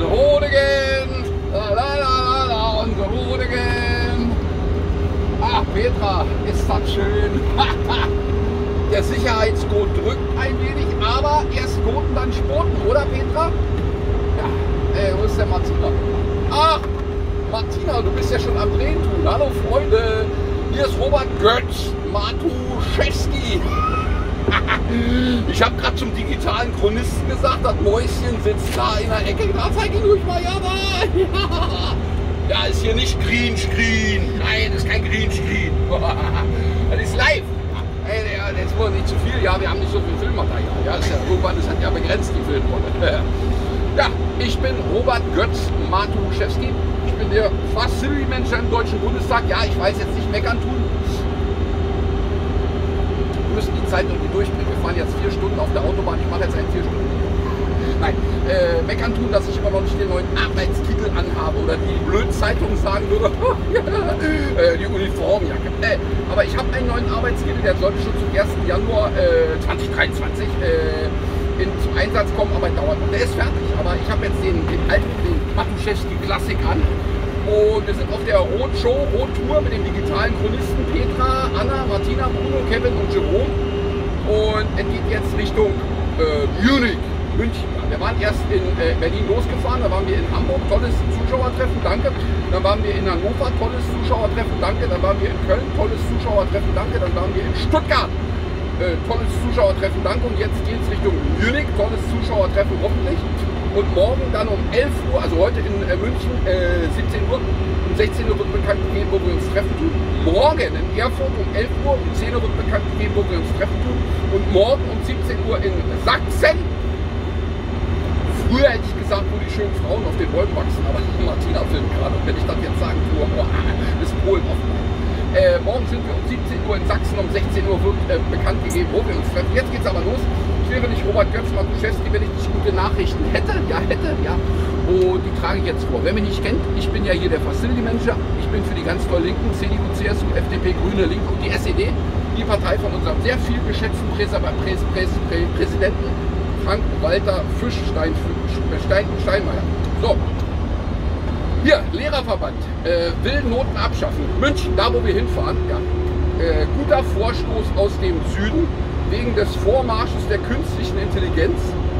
Rodigen, unsere Rodigen. Ach, Petra, ist das schön. Der Sicherheitsgurt drückt ein wenig, aber erst Gurten, dann Sporten, oder Petra? Ja, wo ist der Martina? Ach, Martina, du bist ja schon am Drehen tun. Hallo Freunde, hier ist Robert Götz Matuszewski. Ich habe gerade zum digitalen Chronisten gesagt, das Mäuschen sitzt da in der Ecke. Da zeig ihn ruhig mal, ja, ja, ist hier nicht Greenscreen. Nein, das ist kein Greenscreen. Das ist live. Ey, jetzt wohl nicht zu viel. Ja, wir haben nicht so viel Filmmaterial. Ja, ist ja, irgendwann ist halt ja begrenzt, die Filmrolle. Ja, ich bin Robert Götz Matuszewski. Ich bin der Facility Manager im Deutschen Bundestag. Ja, ich weiß jetzt nicht meckern tun. Wir müssen die Zeit irgendwie durchbringen. Wir fahren jetzt 4 Stunden auf der Autobahn. Ich mache jetzt einen 4 Stunden. Nein, meckern tun, dass ich immer noch nicht den neuen Arbeitstitel anhabe oder die Blödzeitung sagen würde, die Uniformjacke. Aber ich habe einen neuen Arbeitstitel, der sollte schon zum 1. Januar 2023 zum Einsatz kommen, aber dauert noch. Der ist fertig, aber ich habe jetzt den alten, den Matuszewski Klassik an. Und wir sind auf der Rot-Tour mit den digitalen Chronisten Petra, Anna, Martina, Bruno, Kevin und Jerome. Und es geht jetzt Richtung Munich, München. Wir waren erst in Berlin losgefahren, da waren wir in Hamburg, tolles Zuschauertreffen, danke. Dann waren wir in Hannover, tolles Zuschauertreffen, danke. Dann waren wir in Köln, tolles Zuschauertreffen, danke. Dann waren wir in Stuttgart, tolles Zuschauertreffen, danke. Und jetzt geht es Richtung Munich, tolles Zuschauertreffen hoffentlich. Und morgen dann um 11 Uhr, also heute in München, 17 Uhr, um 16 Uhr wird bekannt gegeben, wo wir uns treffen tun. Morgen in Erfurt um 11 Uhr, um 10 Uhr wird bekannt gegeben, wo wir uns treffen tun. Und morgen um 17 Uhr in Sachsen. Früher hätte ich gesagt, wo die schönen Frauen auf den Bäumen wachsen, aber Martina filmt gerade. Und wenn ich das jetzt sagen tue, ist Polen offen. Morgen sind wir um 17 Uhr in Sachsen, um 16 Uhr wird bekannt gegeben, wo wir uns treffen. Jetzt geht es aber los. Ich wäre nicht Robert Götz Matuszewski, wenn ich nicht gute Nachrichten hätte. Ja. Und die trage ich jetzt vor. Wer mich nicht kennt, ich bin ja hier der Facility Manager. Ich bin für die ganz toll Linken, CDU, CSU, FDP, Grüne, Linke und die SED, die Partei von unserem sehr viel geschätzten Präsidenten Frank-Walter Steinmeier. So, hier, Lehrerverband, will Noten abschaffen. München, da wo wir hinfahren, ja. Guter Vorstoß aus dem Süden, wegen des Vormarsches der künstlichen Intelligenz.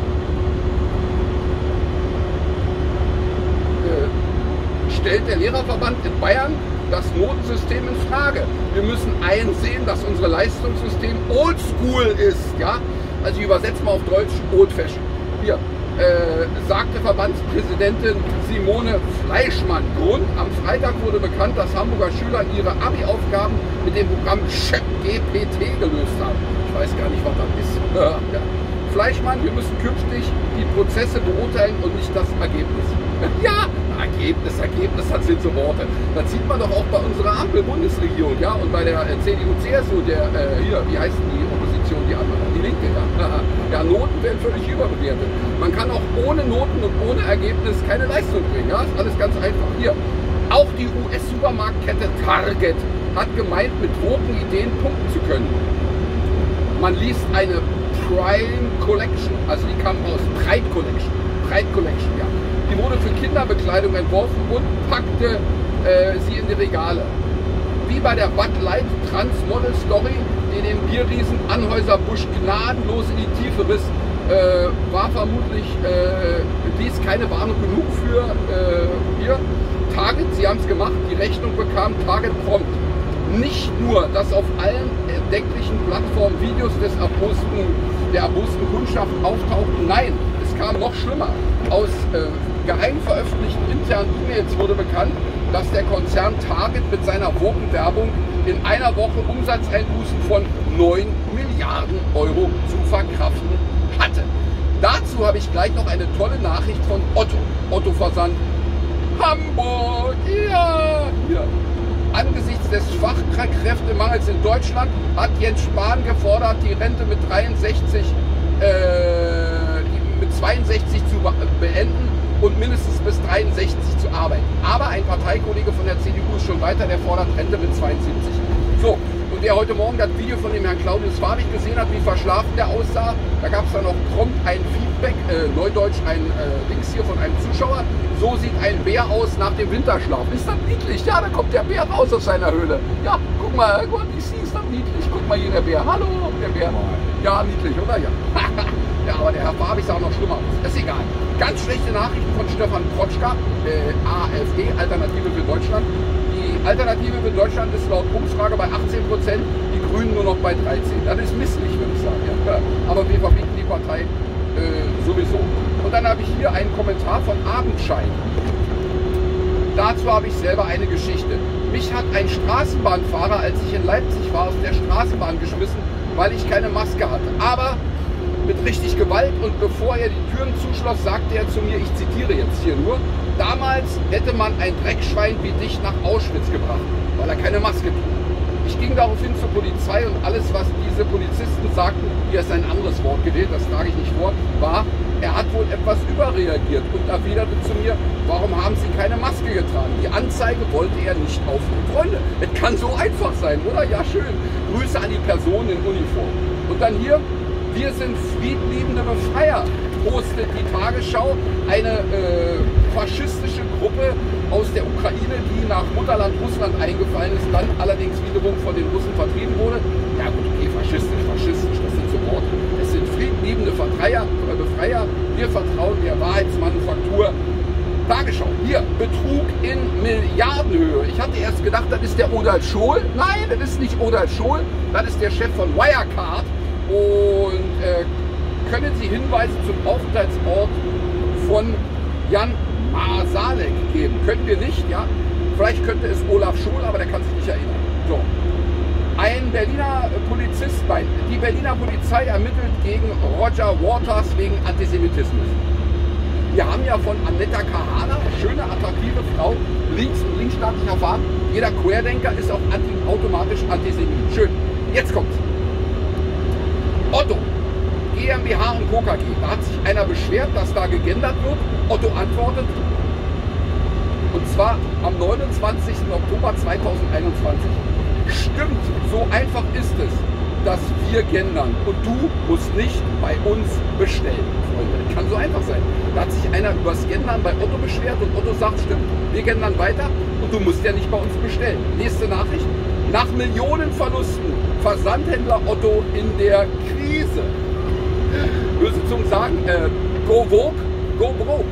Stellt der Lehrerverband in Bayern das Notensystem in Frage. Wir müssen einsehen, dass unser Leistungssystem oldschool ist, ja. Also ich übersetze mal auf Deutsch, Old Fashion. Hier, sagte Verbandspräsidentin Simone Fleischmann. Grund, am Freitag wurde bekannt, dass Hamburger Schüler ihre Abi-Aufgaben mit dem Programm ChatGPT gelöst haben. Ich weiß gar nicht, was das ist. Ja. Fleischmann, wir müssen künftig die Prozesse beurteilen und nicht das Ergebnis. Ja, Ergebnis, das sind so Worte. Das sieht man doch auch bei unserer Ampel-Bundesregierung, ja, und bei der CDU, CSU, der, hier, wie heißt die Opposition, die andere, die Linke, ja. Ja, Noten werden völlig überbewertet. Man kann auch ohne Noten und ohne Ergebnis keine Leistung bringen, ja, ist alles ganz einfach. Hier, auch die US-Supermarktkette Target hat gemeint, mit Drogenideen punkten zu können. Man liest eine Prime Collection, also die kam aus Pride Collection, ja. Die wurde für Kinderbekleidung entworfen und packte sie in die Regale. Wie bei der Bud Light Trans Model Story, die den Bierriesen Anheuser-Busch gnadenlos in die Tiefe riss, war vermutlich dies keine Warnung genug für Target. Sie haben es gemacht, die Rechnung bekam Target prompt. Nicht nur, dass auf allen erdenklichen Plattformen Videos der erbosten Kundschaft auftauchten, nein, es kam noch schlimmer. Aus geheim veröffentlichten internen E-Mails wurde bekannt, dass der Konzern Target mit seiner Wokenwerbung in einer Woche Umsatzeinbußen von 9 Milliarden Euro zu verkraften hatte. Dazu habe ich gleich noch eine tolle Nachricht von Otto. Otto Versand Hamburg, ja, hier. Angesichts des Fachkräftemangels in Deutschland hat Jens Spahn gefordert, die Rente mit 62 zu beenden und mindestens bis 63 zu arbeiten. Aber ein Parteikollege von der CDU ist schon weiter, der fordert Rente mit 72. So, und der heute Morgen das Video von dem Herrn Claudius Farbig gesehen hat, wie verschlafen der aussah, da gab es dann noch prompt ein Feedback, neudeutsch ein Dings hier von einem Zuschauer. So sieht ein Bär aus nach dem Winterschlaf. Ist das niedlich? Ja, da kommt der Bär raus aus seiner Höhle. Ja, guck mal, die ist das niedlich. Guck mal hier, der Bär. Hallo, der Bär. Ja, niedlich, oder? Ja. Ja, aber der Herr Farbig sah noch schlimmer aus. Ist egal. Ganz schlechte Nachrichten von Stefan Protschka, AfD, Alternative für Deutschland. Die Alternative für Deutschland ist laut Umfrage bei 18%, die Grünen nur noch bei 13%. Das ist misslich, würde ich sagen. Ja. Aber wir verbieten die Partei sowieso. Und dann habe ich hier einen Kommentar von Abendschein. Dazu habe ich selber eine Geschichte. Mich hat ein Straßenbahnfahrer, als ich in Leipzig war, aus der Straßenbahn geschmissen, weil ich keine Maske hatte. Aber mit richtig Gewalt, und bevor er die Türen zuschloss, sagte er zu mir, ich zitiere jetzt hier nur, damals hätte man ein Dreckschwein wie dich nach Auschwitz gebracht, weil er keine Maske trug. Ich ging daraufhin zur Polizei und alles, was diese Polizisten sagten, hier ist ein anderes Wort gewählt, das trage ich nicht vor, war, er hat wohl etwas überreagiert und erwiderte zu mir, warum haben Sie keine Maske getragen? Die Anzeige wollte er nicht aufnehmen. Freunde, es kann so einfach sein, oder? Ja, schön. Grüße an die Person in Uniform. Und dann hier, wir sind friedliebende Befreier, postet die Tagesschau, eine faschistische Gruppe aus der Ukraine, die nach Mutterland Russland eingefallen ist, dann allerdings wiederum von den Russen vertrieben wurde. Ja gut, okay, faschistisch, das sind so Worte. Es sind friedliebende Befreier, wir vertrauen der Wahrheitsmanufaktur. Tagesschau, hier, Betrug in Milliardenhöhe. Ich hatte erst gedacht, das ist der Odal Scholl. Nein, das ist nicht Odal Scholl, das ist der Chef von Wirecard. Und können Sie Hinweise zum Aufenthaltsort von Jan Masalek geben? Können wir nicht, ja. Vielleicht könnte es Olaf Scholl, aber der kann sich nicht erinnern. So. Ein Berliner Polizist, die Berliner Polizei ermittelt gegen Roger Waters wegen Antisemitismus. Wir haben ja von Annetta Kahana, schöne, attraktive Frau, linksstaatlicher Farbe. Jeder Querdenker ist auch automatisch Antisemit. Schön. Jetzt kommt's. Otto, GmbH und Co. KG. Da hat sich einer beschwert, dass da gegendert wird. Otto antwortet. Und zwar am 29. Oktober 2021. Stimmt, so einfach ist es, dass wir gendern. Und du musst nicht bei uns bestellen, Freunde. Das kann so einfach sein. Da hat sich einer übers Gendern bei Otto beschwert und Otto sagt, stimmt, wir gendern weiter und du musst ja nicht bei uns bestellen. Nächste Nachricht. Nach Millionenverlusten Versandhändler Otto in der Krise. Böse Zungen sagen, go woke, go broke.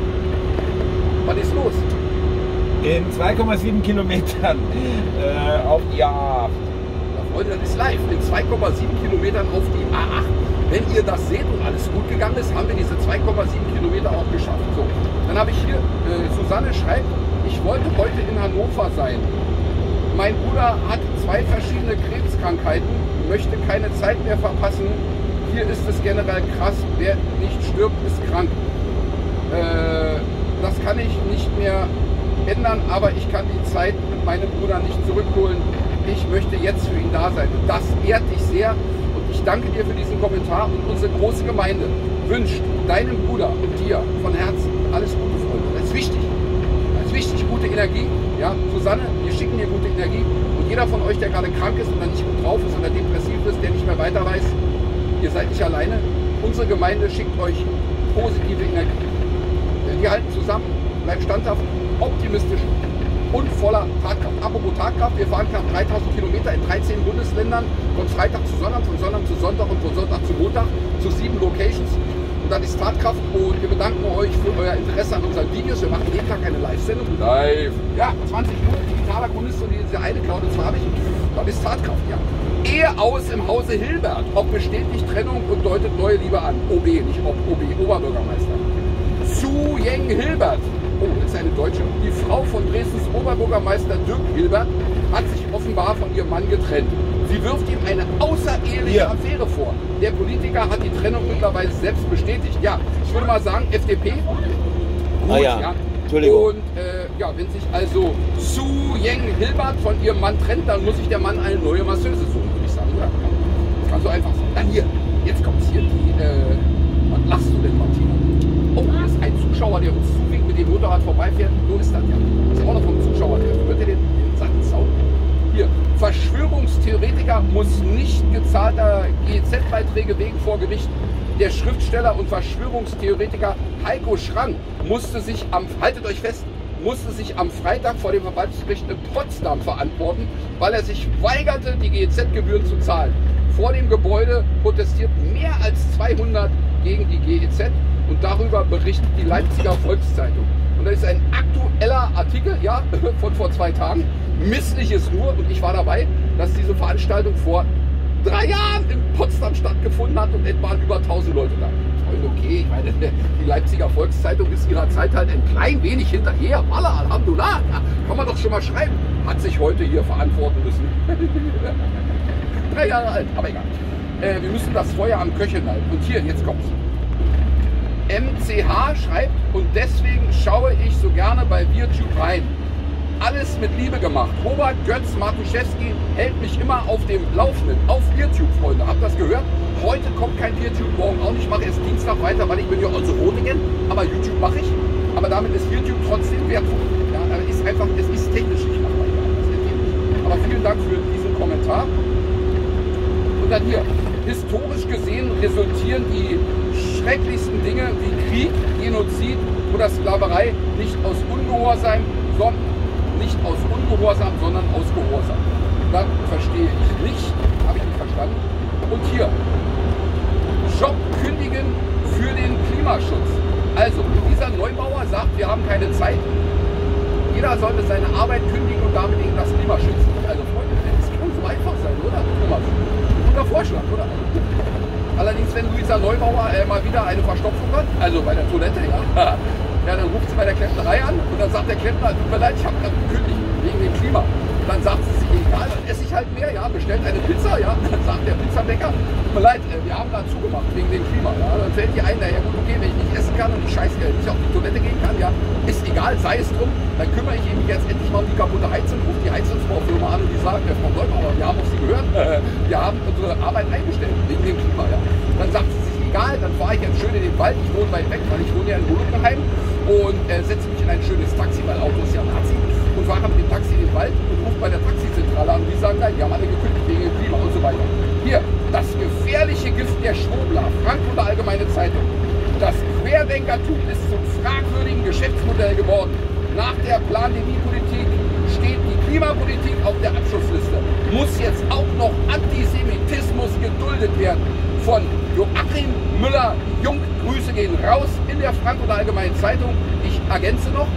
Was ist los? In 2,7 Kilometern auf die A8. Freunde, das ist live. In 2,7 Kilometern auf die A8. Wenn ihr das seht und alles gut gegangen ist, haben wir diese 2,7 Kilometer auch geschafft. So, dann habe ich hier, Susanne schreibt, ich wollte heute in Hannover sein. Mein Bruder hat 2 verschiedene Krebskrankheiten, möchte keine Zeit mehr verpassen. Hier ist es generell krass, wer nicht stirbt, ist krank. Das kann ich nicht mehr ändern, aber ich kann die Zeit mit meinem Bruder nicht zurückholen. Ich möchte jetzt für ihn da sein. Und das ehrt dich sehr. Und ich danke dir für diesen Kommentar. Und unsere große Gemeinde wünscht deinem Bruder und dir von Herzen alles Gute, Freunde. Das ist wichtig. Das ist wichtig, gute Energie. Ja, Susanne, wir schicken dir gute Energie. Und jeder von euch, der gerade krank ist oder nicht gut drauf ist oder depressiv ist, der nicht mehr weiter weiß, ihr seid nicht alleine. Unsere Gemeinde schickt euch positive Energie. Wir halten zusammen, bleibt standhaft, optimistisch und voller Tatkraft. Apropos Tatkraft, wir fahren knapp 3000 Kilometer in 13 Bundesländern, von Freitag zu Sonntag, von Sonntag zu Sonntag und von Sonntag zu Montag zu 7 Locations. Und das ist Tatkraft und wir bedanken euch für euer Interesse an unseren Videos. Wir machen jeden Tag eine Live-Sendung. Live! Ja, 20 Uhr, digitaler Chronist und diese eine Claudius Farbig. Das ist Tatkraft, ja. Ehe aus im Hause Hilbert. Ob bestätigt Trennung und deutet neue Liebe an. OB, nicht ob, OB, Oberbürgermeister. Su Yeng Hilbert. Oh, das ist eine Deutsche. Die Frau von Dresdens Oberbürgermeister Dirk Hilbert hat sich offenbar von ihrem Mann getrennt. Sie wirft ihm eine außereheliche Affäre vor. Der Politiker hat die Trennung mittlerweile selbst bestätigt. Ja, ich würde mal sagen, FDP. Gut, ja. Entschuldigung. Und ja, wenn sich also Su Yeng Hilbert von ihrem Mann trennt, dann muss sich der Mann eine neue Masseuse suchen, würde ich sagen, oder? Das kann so einfach sein. Dann hier, jetzt kommt hier die, was lachst du denn, Martina? Oh, hier ist ein Zuschauer, der uns zuwinkt, mit dem Motorrad vorbeifährt. So ist das ja. Das ist auch noch vom Zuschauer. Hört ihr den satten Sound? Hier, Verschwörung nicht gezahlter GEZ-Beiträge wegen vor Gericht. Der Schriftsteller und Verschwörungstheoretiker Heiko Schrang musste sich haltet euch fest, musste sich am Freitag vor dem Verwaltungsgericht in Potsdam verantworten, weil er sich weigerte, die GEZ-Gebühren zu zahlen. Vor dem Gebäude protestierten mehr als 200 gegen die GEZ und darüber berichtet die Leipziger Volkszeitung. Und da ist ein aktueller Artikel, ja, von vor 2 Tagen. Misslich ist nur, und ich war dabei, dass diese Veranstaltung vor 3 Jahren in Potsdam stattgefunden hat und etwa über 1000 Leute da. Okay, ich meine, die Leipziger Volkszeitung ist ihrer Zeit halt ein klein wenig hinterher. Wallah, Alhamdulillah, kann man doch schon mal schreiben. Hat sich heute hier verantworten müssen. 3 Jahre alt, aber egal. Wir müssen das Feuer am Köcheln halten. Und hier, jetzt kommt's. MCH schreibt, und deswegen schaue ich so gerne bei ViewTube rein. Alles mit Liebe gemacht. Robert Götz Matuszewski hält mich immer auf dem Laufenden. Auf ViewTube, Freunde. Habt ihr das gehört? Heute kommt kein ViewTube, morgen auch nicht. Ich mache erst Dienstag weiter, weil ich bin ja aus Rotingen. Aber YouTube mache ich. Aber damit ist ViewTube trotzdem wertvoll. Ja, ist einfach, es ist technisch nicht machbar. Aber vielen Dank für diesen Kommentar. Und dann hier. Historisch gesehen resultieren die schrecklichsten Dinge wie Krieg, Genozid oder Sklaverei nicht aus Ungehorsam, sondern aus Gehorsam. Das verstehe ich nicht, habe ich nicht verstanden. Und hier, Job kündigen für den Klimaschutz. Also, dieser Neubauer sagt, wir haben keine Zeit. Jeder sollte seine Arbeit kündigen und damit gegen das Klima schützen. Also, Freunde, das kann so einfach sein, oder? Guter Vorschlag, oder? Allerdings, wenn Luisa Neubauer mal wieder eine Verstopfung hat, also bei der Toilette, ja, dann ruft sie bei der Klempnerei an und dann sagt der Klempner, tut mir leid, ich habe gerade gekündigt wegen dem Klima. Und dann sagt sie sich, egal, dann esse ich halt mehr, ja, bestellt eine Pizza, ja, dann sagt der Pizzabäcker, tut mir leid, wir haben da zugemacht wegen dem Klima. Ja, dann fällt dir ein, naja gut, okay, wenn ich nicht essen kann und ich nicht auf die Toilette gehen kann, ja, ist egal, sei es drum, dann kümmere ich mich jetzt endlich mal um die kaputte Heizung, ruft die Heizungsbaufirma an und die sagt, Frau Neubauer, wir haben auf Sie gehört, wir haben unsere Arbeit eingestellt wegen dem Klima, ja. Dann sagt sie sich, egal, dann fahre ich jetzt schön in den Wald, ich wohne weit weg, weil ich wohne ja in Rothenheim und setze mich in ein schönes Taxi, weil Auto ist ja Nazi, und fahre mit dem Taxi in den Wald und rufe bei der Taxizentrale an und die sagen, nein, die haben alle gekündigt wegen dem Klima und so weiter. Hier, das gefährliche Gift der Schwurbler, Frankfurter Allgemeine Zeitung. Das Querdenkertum ist zum fragwürdigen Geschäftsmodell geworden. Nach der Pandemiepolitik steht die Klimapolitik auf der Abschussliste. Muss jetzt auch noch Antisemitismus geduldet werden. Von Joachim Müller-Jung, Grüße gehen raus in der Frankfurter Allgemeinen Zeitung. Ich ergänze noch,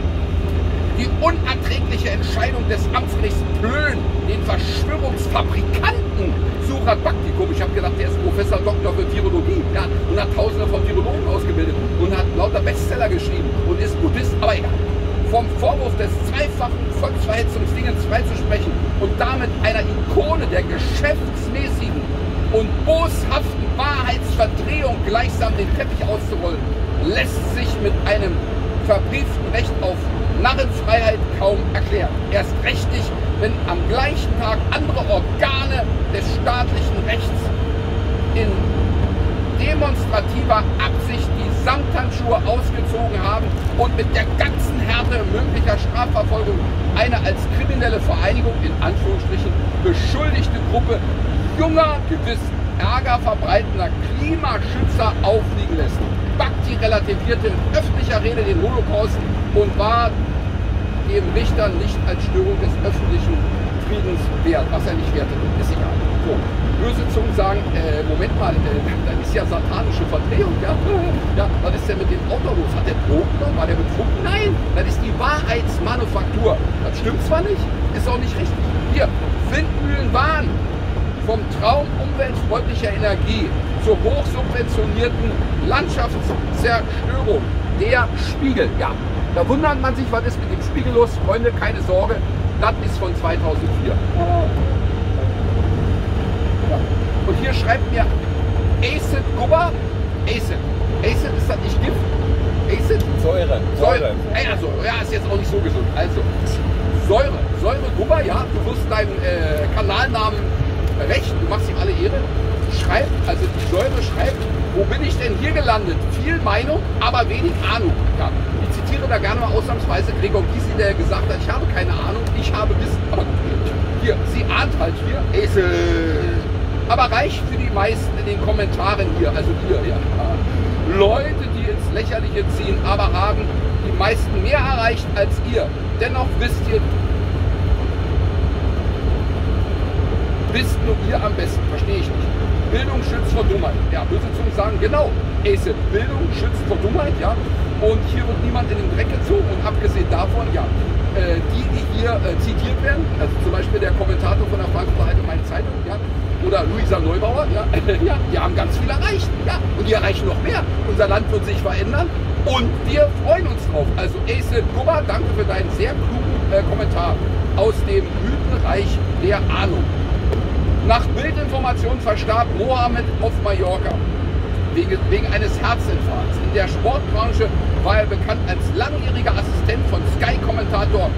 die unerträgliche Entscheidung des Amtsgerichts Plön, den Verschwörungsfabrikanten Surat Bhaktikum, ich habe gedacht, der ist Professor Doktor für Virologie, ja, und hat Tausende von Virologen ausgebildet und hat lauter Bestseller geschrieben und ist Buddhist, aber egal. Vom Vorwurf des zweifachen Volksverhetzungsdingens freizusprechen und damit einer Ikone der geschäftsmäßigen und boshaften Wahrheitsverdrehung gleichsam den Teppich auszurollen, lässt sich mit einem verbrieften Recht auf Narrenfreiheit kaum erklären. Erst recht nicht, wenn am gleichen Tag andere Organe des staatlichen Rechts in demonstrativer Absicht die Samthandschuhe ausgezogen haben und mit der ganzen Härte möglicher Strafverfolgung eine als kriminelle Vereinigung in Anführungsstrichen beschuldigte Gruppe junger, gewiss Ärger verbreitender Klimaschützer aufliegen lässt. Bhakti relativierte in öffentlicher Rede den Holocaust und war dem Richter nicht als Störung des öffentlichen Friedens wert, was er nicht wertete, ist egal. So, böse Zungen sagen, Moment mal, das ist ja satanische Verdrehung, ja? Ja, was ist denn mit dem Auto los? Hat der Drogen genommen? War der betrunken? Nein, das ist die Wahrheitsmanufaktur. Das stimmt zwar nicht, ist auch nicht richtig. Hier, Windmühlen waren vom Traum umweltfreundlicher Energie zur hochsubventionierten Landschaftszerstörung. Der Spiegel, ja. Da wundert man sich, was ist mit dem Spiegel los. Freunde, keine Sorge, das ist von 2004. Ja. Und hier schreibt mir Acid Gubber. Acid ist das nicht Gift? Acid? Säure. Also, ja, ist jetzt auch nicht so gesund. Also, Säure Gubber, ja, du wirst deinen Kanalnamen recht, du machst ihm alle Ehre. Schreibt, also die Säure schreibt, wo bin ich denn hier gelandet? Viel Meinung, aber wenig Ahnung. Ja, ich zitiere da gerne mal ausnahmsweise Gregor Gysi, der gesagt hat, ich habe keine Ahnung, ich habe Wissen. Aber hier, sie ahnt halt hier, Aber reicht für die meisten in den Kommentaren hier, also hier, ja. Leute, die ins Lächerliche ziehen, aber haben die meisten mehr erreicht als ihr. Dennoch wisst nur ihr am besten, verstehe ich nicht. Bildung schützt vor Dummheit. Ja, böse Zungen sagen, genau, Ace, Bildung schützt vor Dummheit, ja. Und hier wird niemand in den Dreck gezogen und abgesehen davon, ja, die hier zitiert werden, also zum Beispiel der Kommentator von der Frankfurter Allgemeinen Zeitung, ja, oder Luisa Neubauer, ja, ja, die haben ganz viel erreicht, ja, und die erreichen noch mehr. Unser Land wird sich verändern und wir freuen uns drauf. Also Ace Gubba, danke für deinen sehr klugen Kommentar aus dem Mythenreich der Ahnung. Nach Bildinformationen verstarb Mohammed auf Mallorca wegen eines Herzinfarkts. In der Sportbranche war er bekannt als langjähriger Assistent von Sky-Kommentator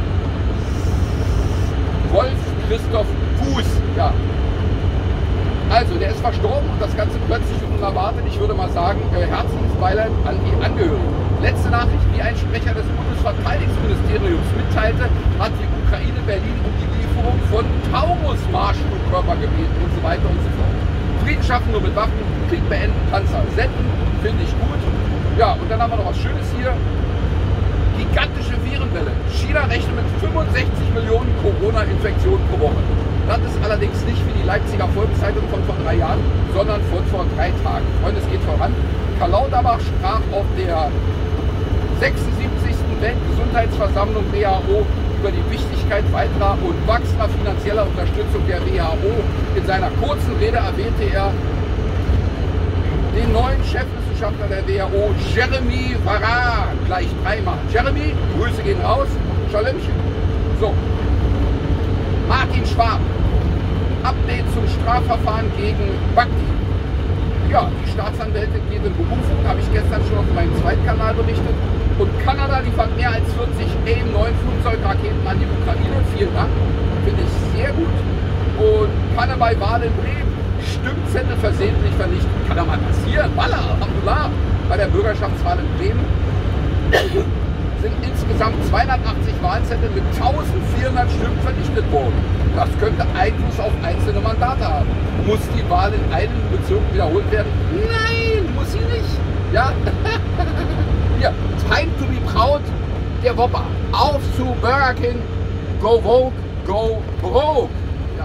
Wolf Christoph Fuß. Ja. Also, der ist verstorben und das Ganze plötzlich und unerwartet. Ich würde mal sagen, Herzensbeileid an die Angehörigen. Letzte Nachricht, wie ein Sprecher des Bundesverteidigungsministeriums mitteilte, hat die Ukraine Berlin um die Lieferung von Taurus-Marschflugkörper gebeten und so weiter und so fort. Frieden schaffen nur mit Waffen, Krieg beenden, Panzer senden, finde ich gut. Ja, und dann haben wir noch was Schönes hier. Gigantische Virenwelle. China rechnet mit 65 Millionen Corona-Infektionen pro Woche. Das ist allerdings nicht wie die Leipziger Volkszeitung von vor 3 Jahren, sondern von vor 3 Tagen. Freunde, es geht voran. Karl Lauterbach sprach auf der 76. Weltgesundheitsversammlung WHO über die Wichtigkeit weiterer und wachsender finanzieller Unterstützung der WHO. In seiner kurzen Rede erwähnte er den neuen Chefwissenschaftler der WHO, Jeremy Varin, gleich 3-mal. Jeremy, Grüße gehen raus, Schalömchen. So, Martin Schwab, Update zum Strafverfahren gegen Bakti. Ja, die Staatsanwältin geht in Berufung, habe ich gestern schon auf meinem Zweitkanal berichtet. Und Kanada liefert mehr als 40 AIM-9 Flugzeugraketen an die Ukraine. Vielen Dank, finde ich sehr gut. Und Panne bei Wahl in Bremen, Stimmzettel versehentlich vernichtet. Kann doch mal passieren. Walla, Alhamdulillah. Bei der Bürgerschaftswahl in Bremen sind insgesamt 280 Wahlzettel mit 1400 Stimmen vernichtet worden. Das könnte Einfluss auf einzelne Mandate haben. Muss die Wahl in einem Bezirk wiederholt werden? Nein, muss sie nicht. Ja? Hier, time to be proud, der Whopper. Auf zu Burger King, go Vogue, go broke. Ja.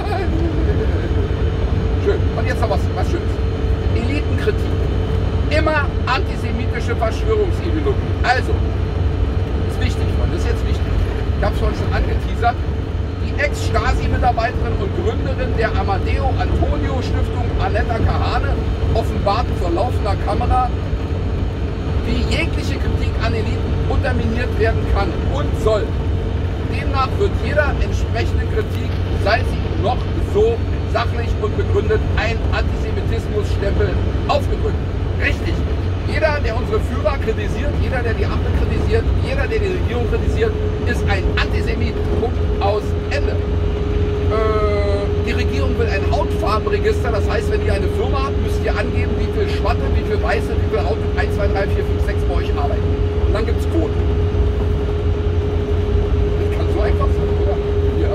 Schön. Und jetzt noch was Schönes. Elitenkritik. Immer antisemitische Verschwörungsideologie. Also, ist wichtig, Freunde, das ist jetzt wichtig. Ich habe es vorhin schon angeteasert. Die Ex-Stasi-Mitarbeiterin und Gründerin der Amadeo Antonio Stiftung, Anetta Kahane, offenbarte vor laufender Kamera, wie jegliche Kritik an Eliten unterminiert werden kann und soll. Demnach wird jeder entsprechende Kritik, sei sie noch so sachlich und begründet, ein Antisemitismusstempel aufgedrückt. Richtig. Jeder, der unsere Führer kritisiert, jeder, der die Ampel kritisiert, jeder, der die Regierung kritisiert, ist ein Antisemit. Punkt, aus, Ende. Die Regierung will ein Hautfarbenregister, das heißt, wenn ihr eine Firma habt, müsst ihr angeben, wie viel Schwatte, wie viel Weiße, wie viel Haut 1, 2, 3, 4, 5, 6 bei euch arbeiten. Und dann gibt es Quoten. Das kann so einfach sein, oder? Ja.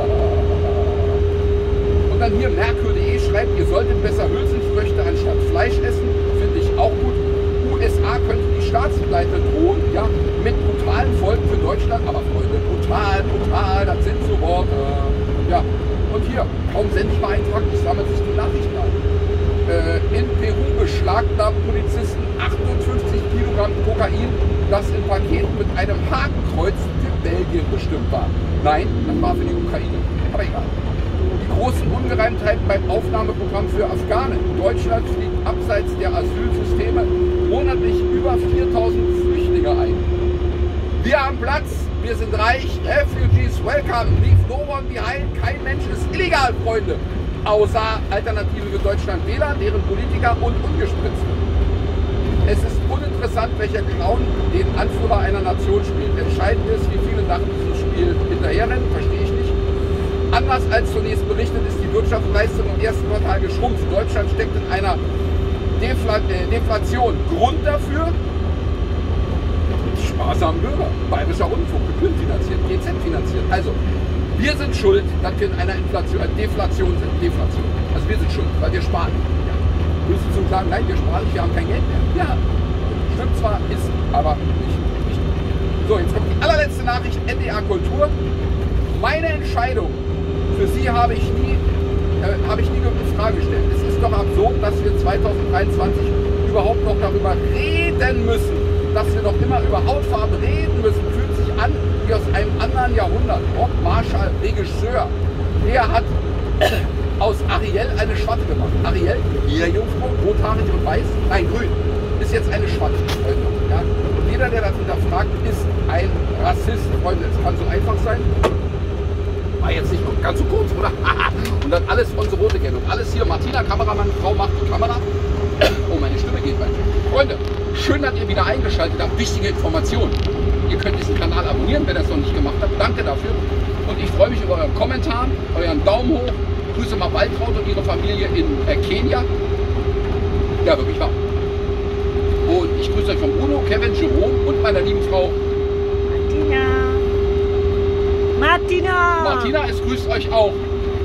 Und dann hier Merkur.de schreibt, ihr solltet besser Hülsenfrüchte anstatt Fleisch essen. Finde ich auch gut. USA könnte die Staatspleite drohen, ja, mit brutalen Folgen für Deutschland. Aber Freunde, brutal, das sind so Worte. Ja. Und hier, kaum sende ich mal einen Tag, ich sammle sich die Nachrichten an. In Peru beschlagnahmt Polizisten 58 Kilogramm Kokain, das in Paketen mit einem Hakenkreuz für Belgien bestimmt war. Nein, das war für die Ukraine. Aber egal. Die großen Ungereimtheiten beim Aufnahmeprogramm für Afghanen. Deutschland fliegt abseits der Asylsysteme monatlich über 4000 Flüchtlinge ein. Wir haben Platz. Wir sind reich, Refugees welcome, leave no one behind, kein Mensch ist illegal, Freunde. Außer Alternative für Deutschland Wähler, deren Politiker und Ungespritzte. Es ist uninteressant, welcher Clown den Anführer einer Nation spielt. Entscheidend ist, wie viele nach diesem Spiel hinterherrennen, verstehe ich nicht. Anders als zunächst berichtet, ist die Wirtschaftsleistung im ersten Quartal geschrumpft. Deutschland steckt in einer Deflation. Grund dafür? Sparsamen Bürger, Bayerischer Rundfunk, Gebühren finanziert, GZ finanziert. Also, wir sind schuld, dass wir in einer Deflation sind. Deflation. Also Also wir sind schuld, weil wir sparen. Ja. Willst du zum Klagen, nein, wir sparen nicht, wir haben kein Geld mehr. Ja, stimmt zwar, ist aber nicht wichtig. So, jetzt kommt die allerletzte Nachricht, NDR Kultur. Meine Entscheidung für Sie habe ich nie in Frage gestellt. Es ist doch absurd, dass wir 2023 überhaupt noch darüber reden müssen, dass wir noch immer über Hautfarbe reden müssen. Fühlt sich an wie aus einem anderen Jahrhundert. Rob Marshall, Regisseur, der hat aus Ariel eine Schwatte gemacht. Ariel, hier Jungfrau, rothaarig und weiß, nein, grün, ist jetzt eine Schwatte. Ja? Und jeder, der das hinterfragt, ist ein Rassist. Freunde, es kann so einfach sein. War jetzt nicht ganz so kurz, oder? Und dann alles unsere rote Gänge. Und alles hier, Martina, Kameramann, Frau macht die Kamera. Oh, meine Stimme geht weiter. Freunde, schön, dass ihr wieder eingeschaltet habt. Wichtige Informationen. Ihr könnt diesen Kanal abonnieren, wenn ihr es noch nicht gemacht habt. Danke dafür. Und ich freue mich über euren Kommentar, euren Daumen hoch. Grüße mal Waltraud und ihre Familie in Kenia. Ja, wirklich wahr. Und ich grüße euch von Bruno, Kevin, Jerome und meiner lieben Frau Martina, es grüßt euch auch.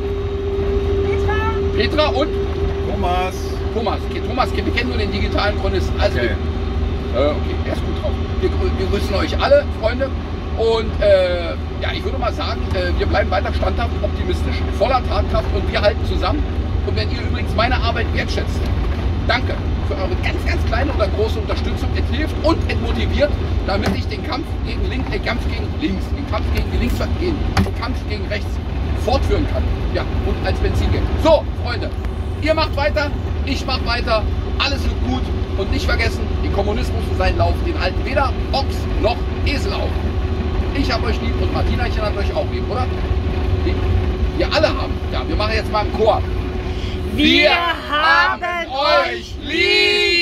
Petra und Thomas. Okay, Thomas, wir kennen nur den digitalen Chronisten. Also Okay. Okay, er ist gut drauf. Wir grüßen euch alle, Freunde. Und ja, ich würde mal sagen, wir bleiben weiter standhaft, optimistisch, voller Tatkraft und wir halten zusammen. Und wenn ihr übrigens meine Arbeit wertschätzt, danke für eure ganz, ganz kleine oder große Unterstützung. Es hilft und es motiviert, damit ich den Kampf gegen rechts fortführen kann. Ja, und als Benzingeld. So, Freunde, ihr macht weiter, ich mach weiter, alles wird gut. Und nicht vergessen, den Kommunismus und seinen Lauf, den halten weder Ochs noch Esel auf. Ich habe euch lieb und Martinachen hat euch auch lieb, oder? Lieb. Wir alle haben. Ja, wir machen jetzt mal einen Chor. Wir haben euch lieb!